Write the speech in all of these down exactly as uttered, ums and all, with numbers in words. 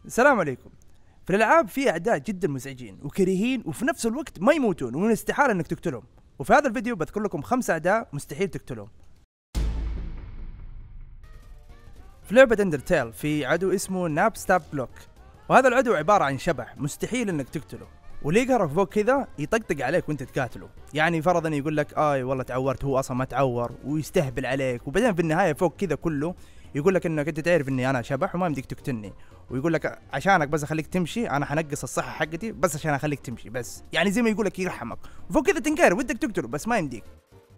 السلام عليكم. في الالعاب في اعداء جدا مزعجين وكريهين وفي نفس الوقت ما يموتون ومن الاستحاله انك تقتلهم، وفي هذا الفيديو بذكر لكم خمس اعداء مستحيل تقتلهم. في لعبة اندرتيل في عدو اسمه ناب ستاب بلوك، وهذا العدو عبارة عن شبح مستحيل انك تقتله، واللي يقهرك فوق كذا يطقطق عليك وانت تقاتله. يعني فرضا يقول لك اي والله تعورت، هو اصلا ما تعور ويستهبل عليك، وبعدين في النهاية فوق كذا كله يقول لك انك انت تعرف اني انا شبح وما يمديك تقتلني، ويقول لك عشانك بس اخليك تمشي انا حنقص الصحة حقتي بس عشان اخليك تمشي بس، يعني زي ما يقول لك يرحمك، وفوق كذا تنكر ودك تقتله بس ما يمديك.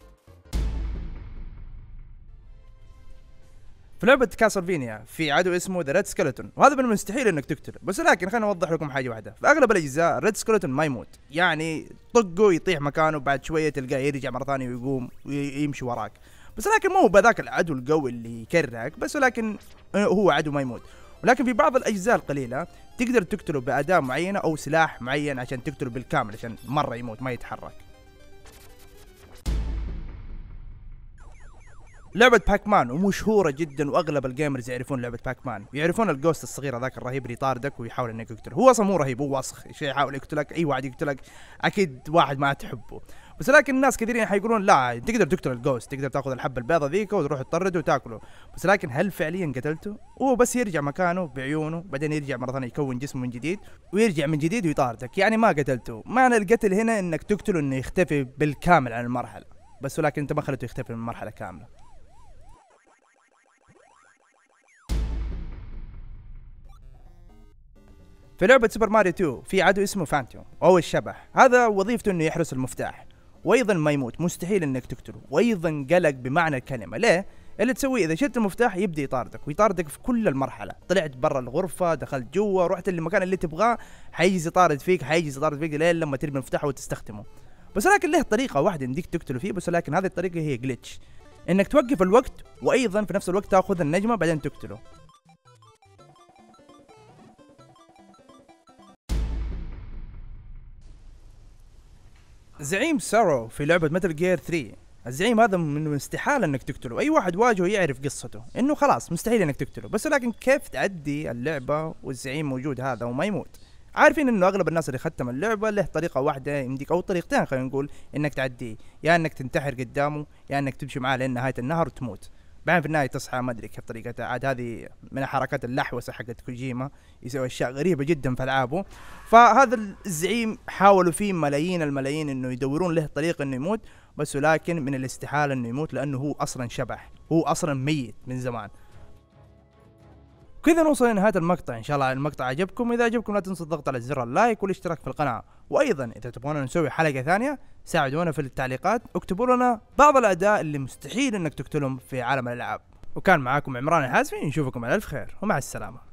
في لعبة كاسلفينيا في عدو اسمه ذا ريد سكيلتون، وهذا من المستحيل انك تقتله، بس لكن خليني اوضح لكم حاجة واحدة، في اغلب الاجزاء الريد سكيلتون ما يموت، يعني طقه يطيح مكانه بعد شوية تلقاه يرجع مرة ثانية ويقوم ويمشي وراك، بس لكن مو بذاك العدو القوي اللي يكرهك، بس لكن هو عدو ما يموت. ولكن في بعض الاجزاء القليلة تقدر تقتله بأداة معينة او سلاح معين عشان تقتله بالكامل عشان مرة يموت ما يتحرك. لعبة باك مان ومشهورة جدا واغلب الجيمرز يعرفون لعبة باك مان، يعرفون الجوست الصغير ذاك الرهيب اللي يطاردك ويحاول انك يقتله، هو اصلا مو رهيب، هو وسخ شيء يحاول يقتلك، اي واحد يقتلك اكيد واحد ما تحبه، بس لكن الناس كثيرين حيقولون لا تقدر تقتل الجوست، تقدر تاخذ الحبة البيضة ذيك وتروح تطرده وتاكله، بس لكن هل فعليا قتلته؟ هو بس يرجع مكانه بعيونه بعدين يرجع مرة ثانية يكون جسمه من جديد ويرجع من جديد ويطاردك، يعني ما قتلته. معنى القتل هنا انك تقتله انه يختفي بالكامل عن المرحلة، بس ولكن انت ما خليته يختفي من المرحلة كاملة. في لعبة سوبر ماريو اثنين في عدو اسمه فانتوم او الشبح، هذا وظيفته انه يحرس المفتاح وايضا ما يموت، مستحيل انك تقتله، وايضا قلق بمعنى الكلمة. ليه؟ اللي تسويه اذا شلت المفتاح يبدا يطاردك ويطاردك في كل المرحلة، طلعت برا الغرفة دخلت جوا رحت المكان اللي تبغاه حيجي يطارد فيك حيجي يطارد فيك لين لما ترمي المفتاح وتستخدمه، بس لكن له طريقة واحدة يمديك تقتله فيه، بس لكن هذه الطريقة هي جليتش، انك توقف الوقت وايضا في نفس الوقت تاخذ النجمة بعدين تقتله. زعيم سارو في لعبة متل جير ثلاثة، الزعيم هذا من الاستحالة انك تقتله، اي واحد واجهه يعرف قصته انه خلاص مستحيل انك تقتله، بس لكن كيف تعدي اللعبة والزعيم موجود هذا وما يموت؟ عارفين انه اغلب الناس اللي ختم اللعبة له طريقة واحدة يمديك او طريقتين خلينا نقول انك تعديه، يا يعني انك تنتحر قدامه يا يعني انك تمشي معاه لين نهاية النهر وتموت، بعدين في النهاية تصحى ما ادري كيف طريقتها، عاد هذه من حركات اللحوسة حقت كوجيما، يسوي اشياء غريبة جدا في العابه. فهذا الزعيم حاولوا فيه ملايين الملايين انه يدورون له طريقة انه يموت، بس ولكن من الاستحالة انه يموت لانه هو اصلا شبح، هو اصلا ميت من زمان. كذا نوصل لنهاية المقطع، ان شاء الله المقطع عجبكم، اذا عجبكم لا تنسوا الضغط على زر اللايك والاشتراك في القناة، وايضا اذا تبغون نسوي حلقة ثانية ساعدونا في التعليقات، اكتبوا لنا بعض الاعداء اللي مستحيل انك تقتلهم في عالم الالعاب. وكان معاكم عمران الحازمي، نشوفكم على الف خير ومع السلامة.